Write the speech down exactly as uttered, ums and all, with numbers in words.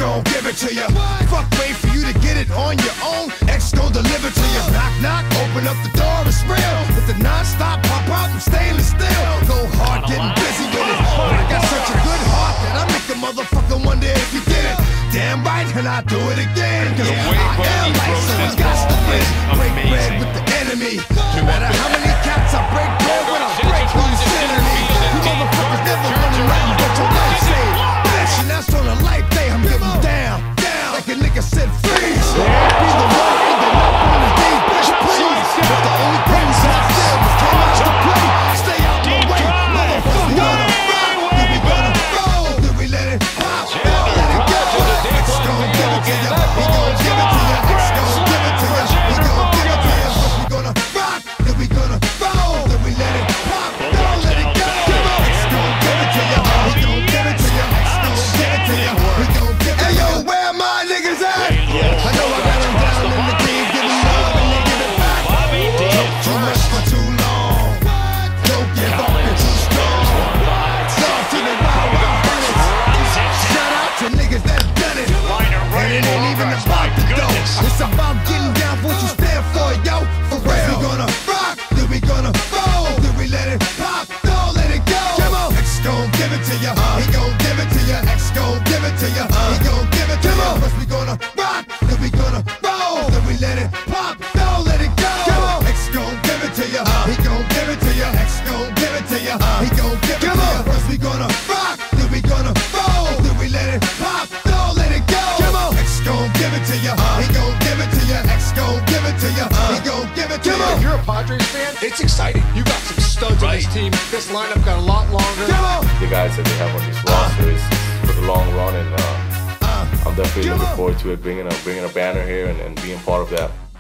gon' give it to you. Fuck, wait for you to get it on your own. X gon' deliver to you. Knock, knock, open up the door, it's real. With the non-stop pop out and stainless steel. Go hard, getting busy with it. But I got such a good heart that I make a mother wonder if you did it. Damn right, and I do it again. Cause yeah, I am like someone got to win. Break bread with the enemy. No matter how many cats I break bread with, I break who you sending me. You motherfuckers never running nothing but your life saved. Bitch, and that's on a life day. I'm getting down, down. Like a nigga said, freeze. Be the one, be the one, one of these, bitch, please. But the only things I said was came out to play. Stay out my way, motherfuckers. We gonna rock, then we gonna roll, then we let it pop, let it go. X gon' give it to ya, he gon' give it to ya. X gon' give it to ya, he gon' give it to ya. First we gonna rock, then we gonna roll, then we let it pop, don't let it go. X gon' give it to ya, he gon' give it to ya. X gon' give it to ya, he gon' give it to ya. Hey yo, where my niggas at? I know I got them down in the game, giving love and they give it back. Too much for too long. Don't give up, you're too strong. Love to the wild, wild bullets. Shout out to niggas that done it. And it ain't even about the dough. It's about getting down for what you stand for, yo. For real. We gonna rock, then we gonna roll, then we let it pop, don't let it go. Come on. X gon' give it to ya, he gon' give it to ya. X gon' give it to ya, he gon' give it to ya. First we gonna rock, then we gonna roll, then we let it pop, don't let it go. Come on. X gon' give it to ya, he gon' give it to ya. X gon' give it to ya, he gon' give it to ya. First we gonna rock, then we gonna roll, then we let it pop, don't let it go. Come on. X gon' give it to ya, he gon' give it to ya. X gon' give it to ya, he gon' give it to ya. If you're a Padres fan, it's exciting. You got some studs on this team. This lineup got a lot longer. Come on. The guys that they have on this roster is for the long run, and uh, I'm definitely looking forward to it, bringing a bringing a banner here and, and being part of that.